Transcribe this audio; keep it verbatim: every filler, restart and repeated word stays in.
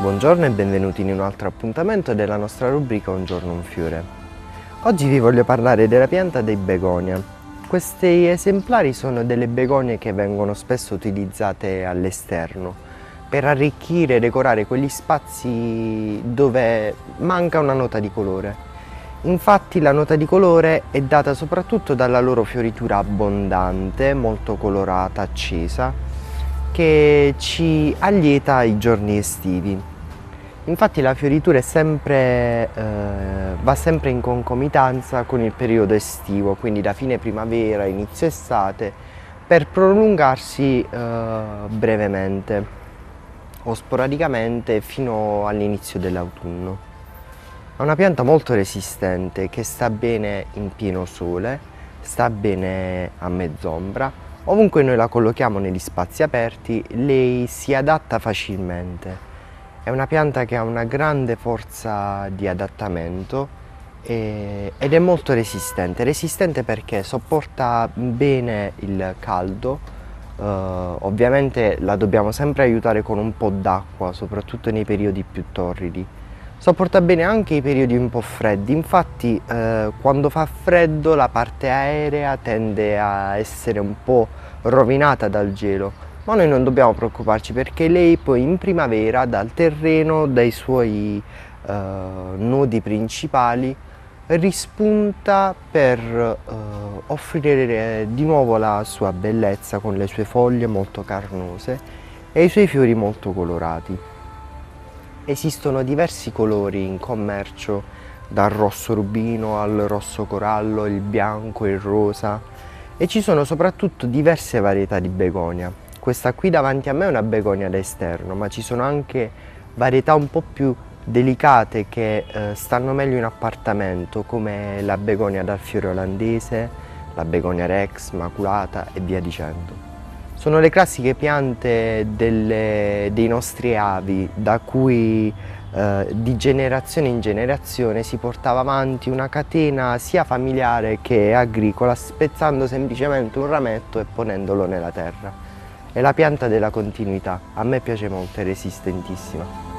Buongiorno e benvenuti in un altro appuntamento della nostra rubrica Un giorno un fiore. Oggi vi voglio parlare della pianta dei begonia. Questi esemplari sono delle begonie che vengono spesso utilizzate all'esterno per arricchire e decorare quegli spazi dove manca una nota di colore. Infatti la nota di colore è data soprattutto dalla loro fioritura abbondante, molto colorata, accesa, che ci allieta i giorni estivi. Infatti la fioritura è sempre, eh, va sempre in concomitanza con il periodo estivo, quindi da fine primavera, inizio estate, per prolungarsi eh, brevemente o sporadicamente fino all'inizio dell'autunno. È una pianta molto resistente che sta bene in pieno sole, sta bene a mezz'ombra. Ovunque noi la collochiamo negli spazi aperti, lei si adatta facilmente. È una pianta che ha una grande forza di adattamento e, ed è molto resistente. Resistente perché sopporta bene il caldo, eh, ovviamente la dobbiamo sempre aiutare con un po' d'acqua, soprattutto nei periodi più torridi. Sopporta bene anche i periodi un po' freddi, infatti eh, quando fa freddo la parte aerea tende a essere un po' rovinata dal gelo. Ma noi non dobbiamo preoccuparci perché lei poi in primavera dal terreno, dai suoi eh, nodi principali, rispunta per eh, offrire di nuovo la sua bellezza con le sue foglie molto carnose e i suoi fiori molto colorati. Esistono diversi colori in commercio, dal rosso rubino al rosso corallo, il bianco, il rosa, e ci sono soprattutto diverse varietà di begonia. Questa qui davanti a me è una begonia da esterno, ma ci sono anche varietà un po' più delicate che eh, stanno meglio in appartamento, come la begonia dal fiore olandese, la begonia rex, maculata e via dicendo. Sono le classiche piante delle, dei nostri avi, da cui eh, di generazione in generazione si portava avanti una catena sia familiare che agricola, spezzando semplicemente un rametto e ponendolo nella terra. È la pianta della continuità, a me piace molto, è resistentissima.